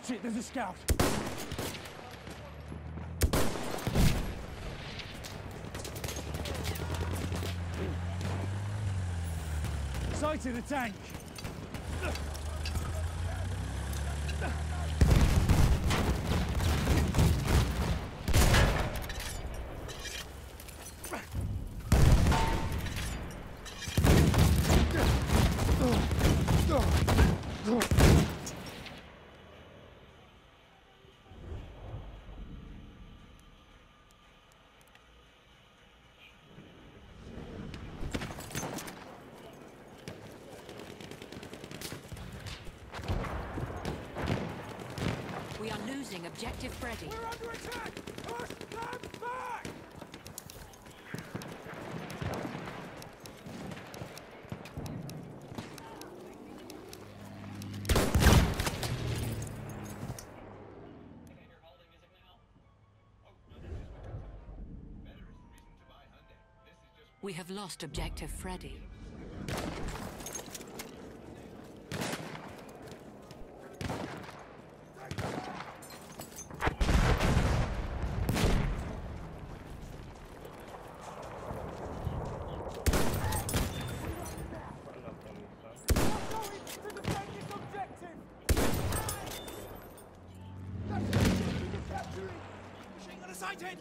Shit, there's a scout. Sighted a tank. We are losing Objective Freddy. We're under attack! Push them back! We have lost Objective Freddy. Sighted!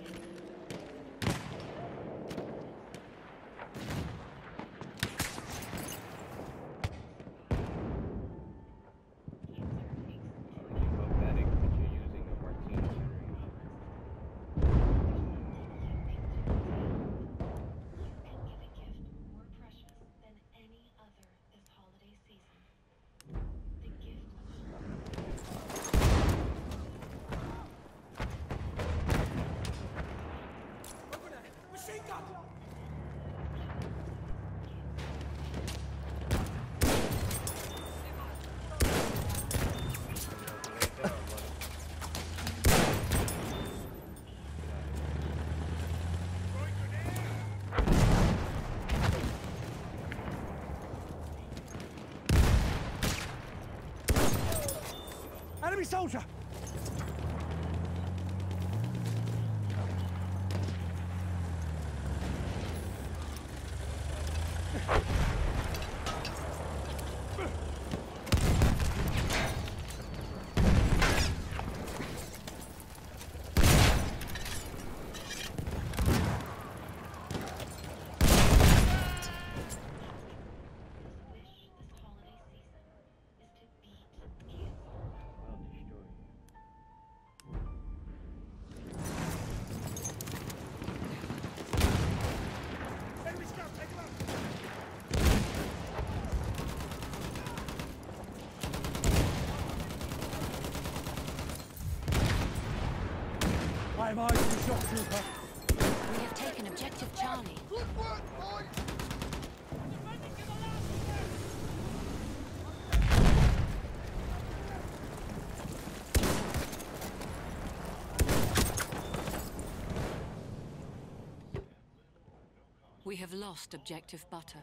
Enemy soldier! I am eyes the shock trooper. We have taken Objective Charlie. Good work, boys! We have lost Objective Butter.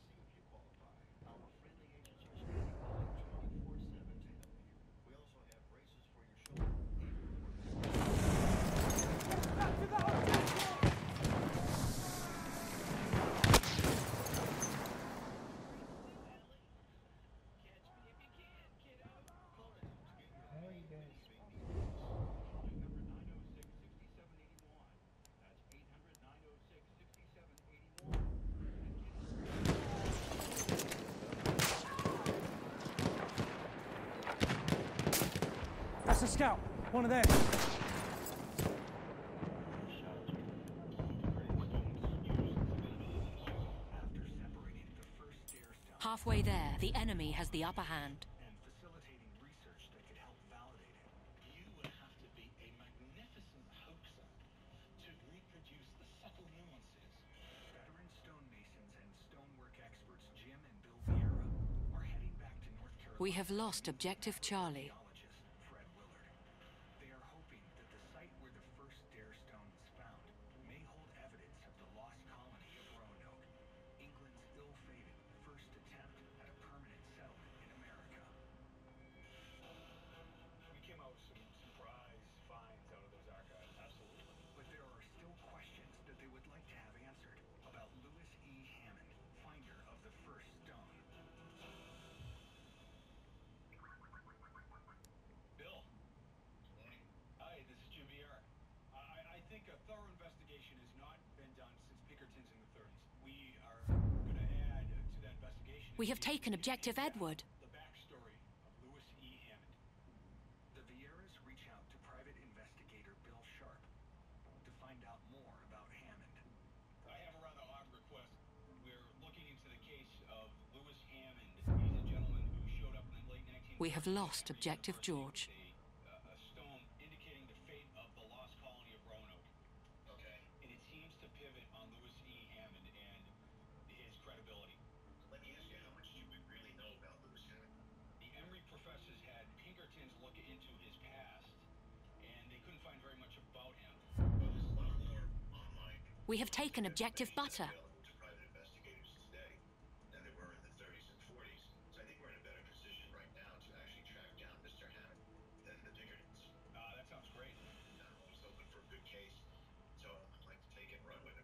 That's a scout. One of them. Halfway there, the enemy has the upper hand. And facilitating research that could help validate it. You would have to be a magnificent hoaxer to reproduce the subtle nuances. Veteran stonemasons and stonework experts Jim and Bill Vieira are heading back to North Carolina. We have lost Objective Charlie. Geologist Fred Willard. They are hoping that the site where the first Dare Stone was found may hold evidence of the lost colony of Roanoke, England's ill-fated first attempt at a permanent settlement in America. We came out We have taken Objective Edward. The backstory of Lewis E. Hammond. The Vieras reach out to private investigator Bill Sharp to find out more about Hammond. I have a rather odd request. We're looking into the case of Lewis Hammond. He's a gentleman who showed up in the late 1940s. We have lost Objective George. A stone indicating the fate of the lost colony of Roanoke. Okay. And it seems to pivot on Lewis E. Hammond and his credibility. Let me ask you, how much do we really know about Lewis Hammond? The Emory professors had Pinkertons look into his past, and they couldn't find very much about him. Well, there's a lot more online. We have taken Objective Butter. Available to private investigators today than they were in the 30s and 40s. So I think we're in a better position right now to actually track down Mr. Hammond than the Pinkertons. That sounds great. I'm always hoping for a good case, so I'd like to take it and run with it.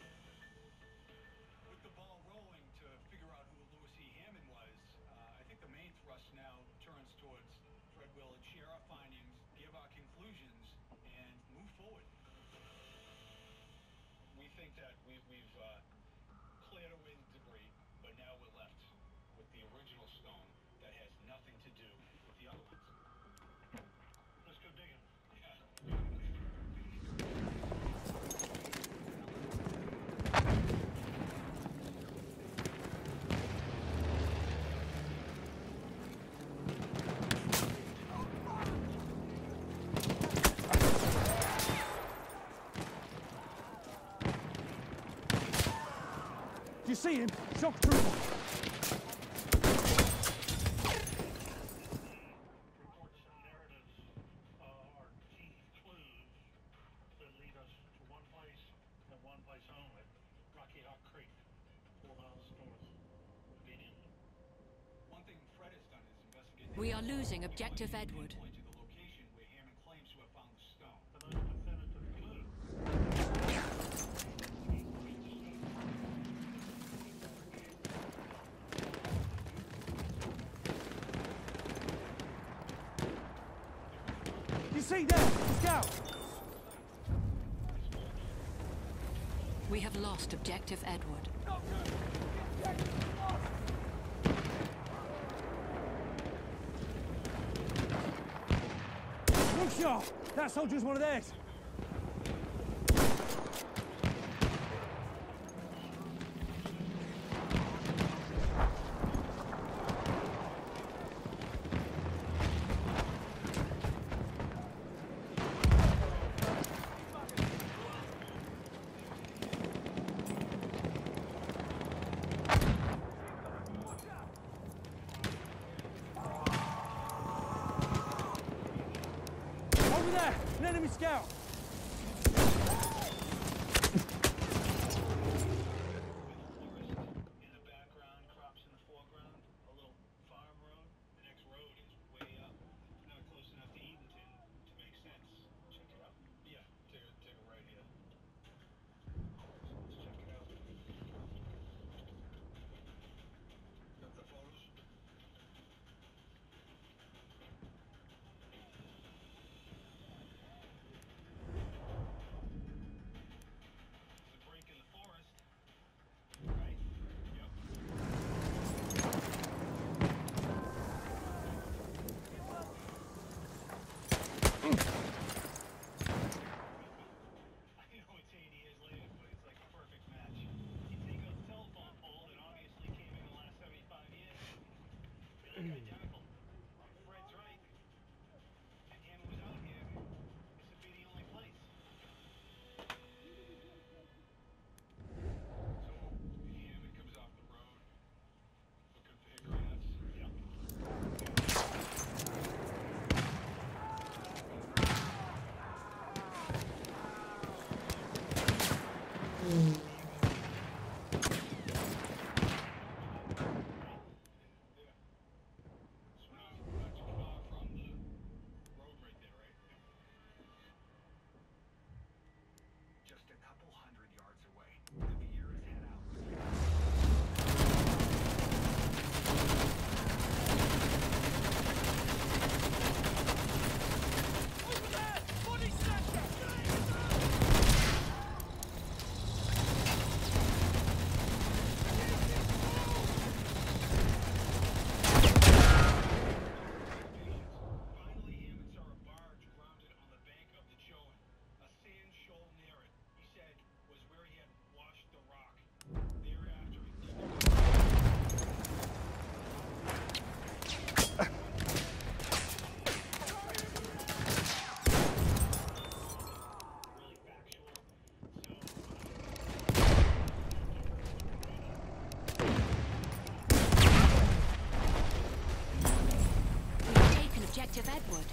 With the ball rolling to figure out who Lewis E. Hammond was, I think the main thrust now turns towards Fred Willard, share our findings, give our conclusions, and move forward. We think that we've cleared away the debris, but now we're left with the original stone that has nothing to do with the other ones. Let's go digging. Yeah. Do you see him? Shock trooper. Reports and narratives are key clues that lead us to one place and one place only, Rocky Hawk Creek, 4 miles north of Benin. One thing Fred has done is investigate. We are losing Objective Edward. Point to the location where Hammond claims to have found the stone. The most definitive clue. You see there? Scout. We have lost Objective Edward. Look sharp. That soldier's one of theirs. Over there, an enemy scout. In the background, crops in the foreground, a little farm road. The next road is way up. Not close enough to Edenton to make sense. Check it out. Yeah, take a right here. Let's check it out. Got the photos? There's a break in the forest. Right? Yep. I know it's 80 years later, but it's like a perfect match. You take out the telephone pole that obviously came in the last 75 years. They look identical. Fred's right. And Hammond was out here. This would be the only place. So, Hammond comes off the road, looking for grass. Yep. So not too far from the road right there, right? Just a couple hundred yards away, the Vieras head out. Over there! Body snatcher! objective Edward.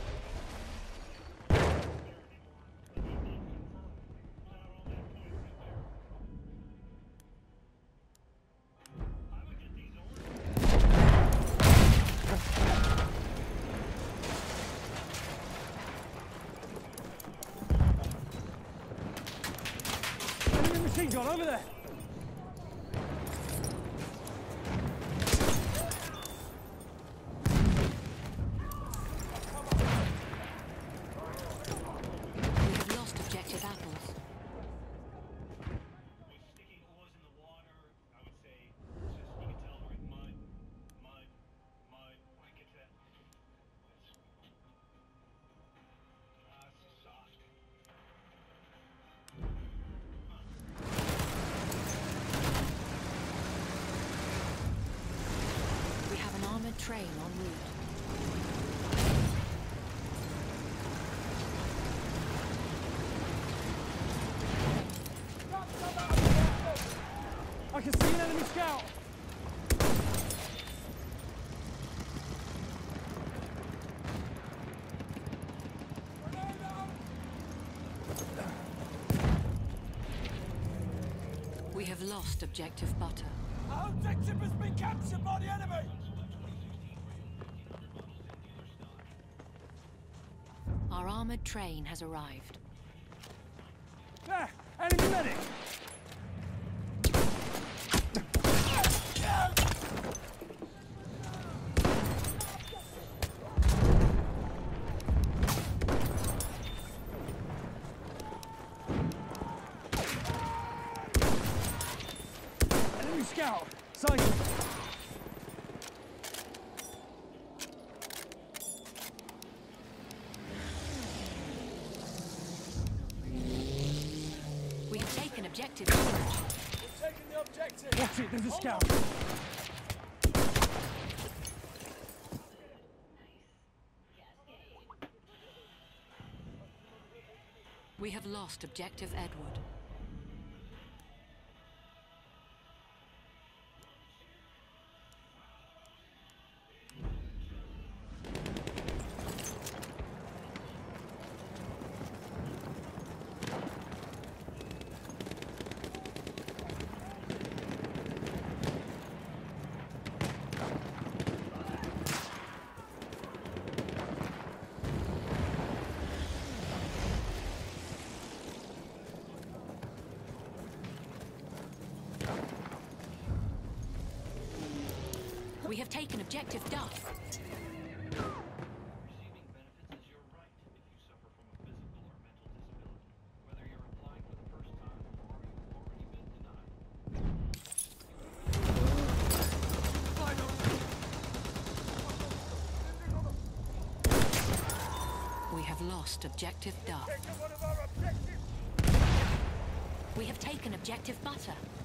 Enemy machine gun over there. We have lost objective apples. With sticky oars in the water, I would say it's just, you can tell, right? Mud. I get that. It's soft. We have an armored train en route. I can see an enemy scout. We have lost objective butter. Our objective has been captured by the enemy. Our armored train has arrived. There, enemy medic. Enemy scout, sighted. We have taken objective George. Taking the objective. Watch it, there's a scout. We have lost objective Edward. We have taken objective Duff. Receiving benefits is your right if you suffer from a physical or mental disability, whether you're applying for the first time or you've already been denied. We have lost objective Duff. We have taken objective Butter.